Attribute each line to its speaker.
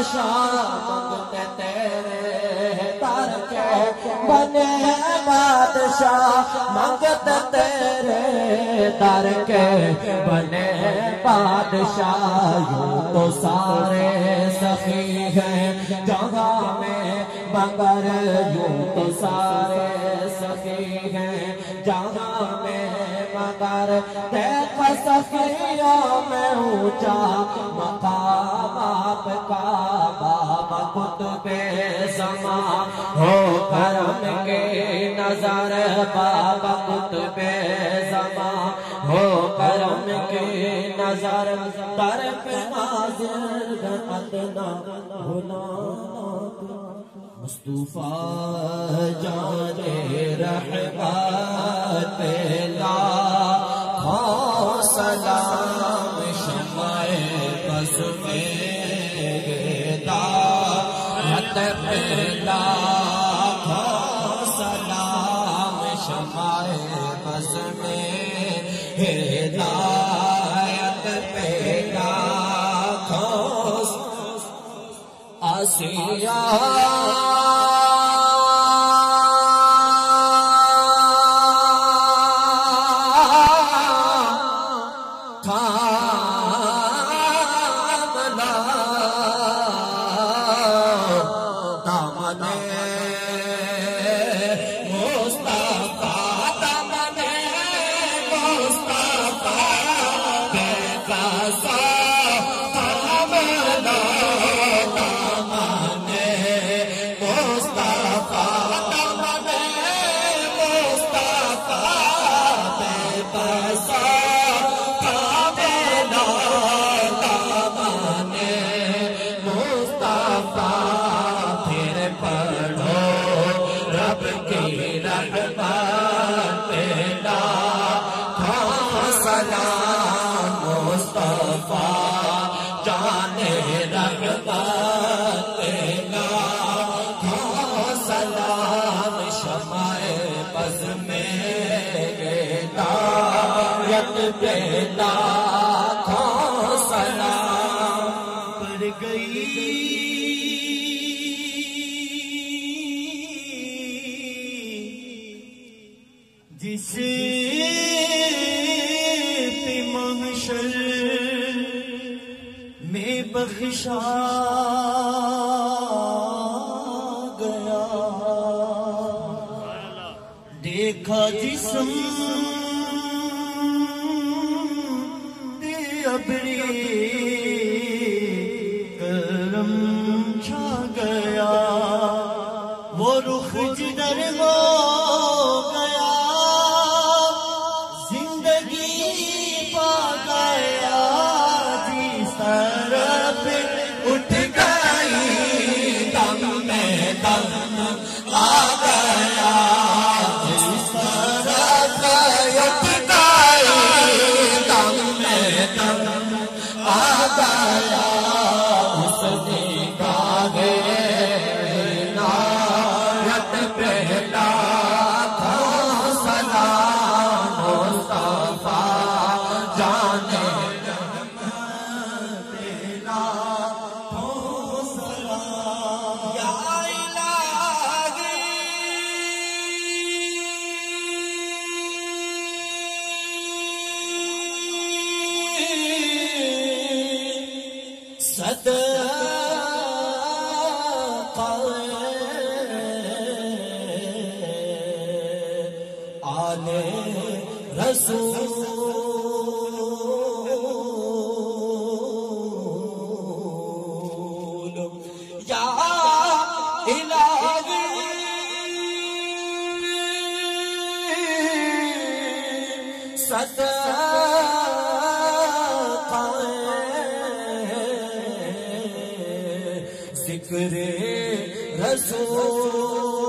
Speaker 1: بادشاہ منگتے تیرے در کے بنے بادشاہ منگتے تیرے در کے بنے بادشاہ یوں تو سارے سخی ہیں جہاں میں مگر یوں تو سارے سخی ہیں جہاں میں مگر دیکھ سخیوں میں اونچا مقام آپ کا بابا قطب زمان ہو کرم کی نظر بابا قطب زمان ہو کرم کی نظر در پہ ناظر ادنا گناہ مصطفیٰ جان رحمت لاکھوں سلام شمع بز میں ہدایت پہ لاکھوں سلام شمع بز میں ہدایت پہ لاکھوں آسیہ لاکھوں سلام پر گئی جس پہ محشر میں بخشا گیا دیکھا جسم کرم چھا گیا وہ رخ جدھر ہو گیا زندگی پا گیا جس طرف اٹھ گئی دم میں دم آ گیا جس طرف اٹھ گئی دم میں دم آ گیا اس نگاہ عنایت پہ لاکھوں سلام مصطفیٰ جان رحمت لاکھوں سلام یا الہی آل رسول یا الہی صدقہ ذکر رسول